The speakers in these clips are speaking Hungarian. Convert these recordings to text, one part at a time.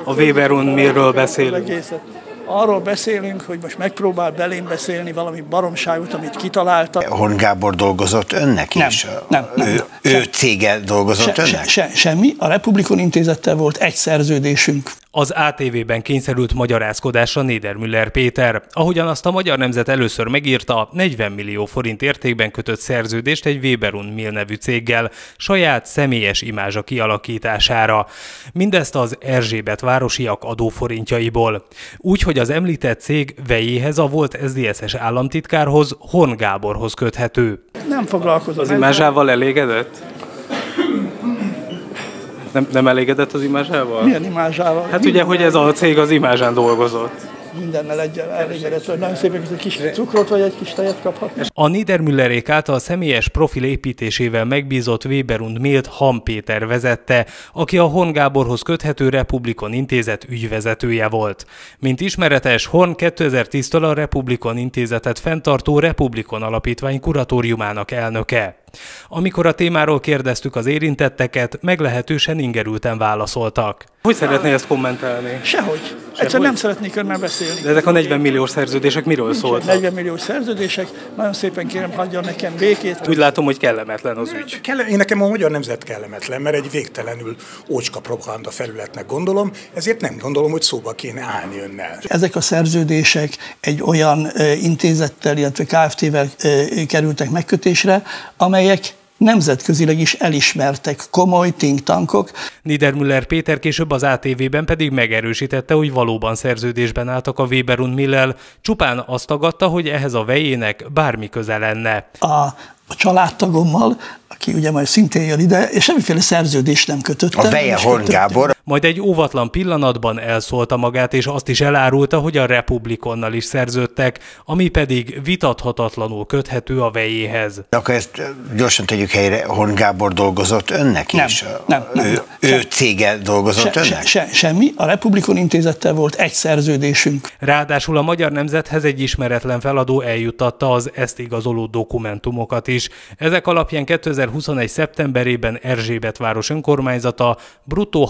A Weber-Mill-ről beszélünk. Arról beszélünk, hogy most megpróbál belém beszélni valami baromságot, amit kitaláltak. Horn Gábor dolgozott önnek is? Nem. Ő cége dolgozott önnek? Semmi. A Republikon Intézettel volt egy szerződésünk. Az ATV-ben kényszerült magyarázkodásra Niedermüller Péter. Ahogyan azt a Magyar Nemzet először megírta, 40 millió forint értékben kötött szerződést egy Weber-Mill nevű céggel, saját személyes imázsa kialakítására. Mindezt az Erzsébetvárosi adóforintjaiból. Úgy, hogy az említett cég vejéhez, a volt SZDSZ-es államtitkárhoz, Horn Gáborhoz köthető. Nem foglalkozom. Az imázsával elégedett? Nem elégedett az imázsával? Milyen imázsával? Hát ugye, hogy ez a cég az imázsán dolgozott. Mindennel elégedett, hogy nagyon szépen egy kis cukrot vagy egy kis tejet kaphat. A Niedermüllerék által személyes profil építésével megbízott Weber-Millt Hamm Péter vezette, aki a Horn Gáborhoz köthető Republikon Intézet ügyvezetője volt. Mint ismeretes, Horn 2010-től a Republikon Intézetet fenntartó Republikon Alapítvány kuratóriumának elnöke. Amikor a témáról kérdeztük az érintetteket, meglehetősen ingerülten válaszoltak. Hogy szeretné ezt kommentálni? Sehogy. Egyszer nem szeretnék önnel beszélni. De ezek a 40 milliós szerződések miről szóltak? 40 milliós szerződések, nagyon szépen kérem, hagyjon nekem békét. Úgy látom, hogy kellemetlen az ügy. Én nekem a Magyar Nemzet kellemetlen, mert egy végtelenül ócska propaganda felületnek gondolom, ezért nem gondolom, hogy szóba kéne állni önnel. Ezek a szerződések egy olyan intézettel, illetve Kft-vel kerültek megkötésre, amelyek nemzetközileg is elismertek komoly think tankok. Niedermüller Péter később az ATV-ben pedig megerősítette, hogy valóban szerződésben álltak a Weber-Mill-lel, csupán azt tagadta, hogy ehhez a vejének bármi köze lenne. A családtagommal, aki ugye majd szintén jön ide, és semmiféle szerződést nem kötöttem. A veje Horn Gábor. Majd egy óvatlan pillanatban elszólta magát, és azt is elárulta, hogy a Republikonnal is szerződtek, ami pedig vitathatatlanul köthető a vejéhez. De akkor ezt gyorsan tegyük helyre, Horn Gábor dolgozott önnek is? Nem. Ő cége dolgozott önnek? Semmi. A Republikon Intézettel volt egy szerződésünk. Ráadásul a Magyar Nemzethez egy ismeretlen feladó eljuttatta az ezt igazoló dokumentumokat is. Ezek alapján 2021. szeptemberében Erzsébetváros önkormányzata bruttó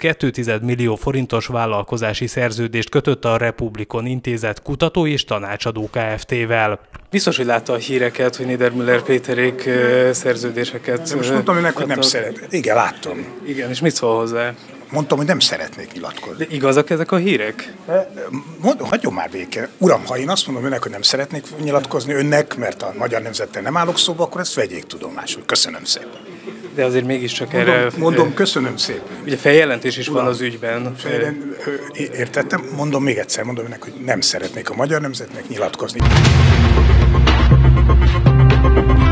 6,2 millió forintos vállalkozási szerződést kötött a Republikon Intézet kutató és tanácsadó Kft-vel. Biztos, hogy látta a híreket, hogy Niedermüller Péterék szerződéseket... Most mondtam önnek, hogy nem szeret. Igen, láttam. Igen, és mit szól hozzá? Mondtam, hogy nem szeretnék nyilatkozni. De igazak ezek a hírek? Hagyjon már béke. Uram, ha én azt mondom önnek, hogy nem szeretnék nyilatkozni önnek, mert a Magyar Nemzettel nem állok szóba, akkor ezt vegyék tudomásul. Köszönöm szépen. De azért mégiscsak erre... Mondom, köszönöm szépen. Ugye feljelentés is van az ügyben. Értettem. Mondom még egyszer, mondom önnek, hogy nem szeretnék a Magyar Nemzetnek nyilatkozni.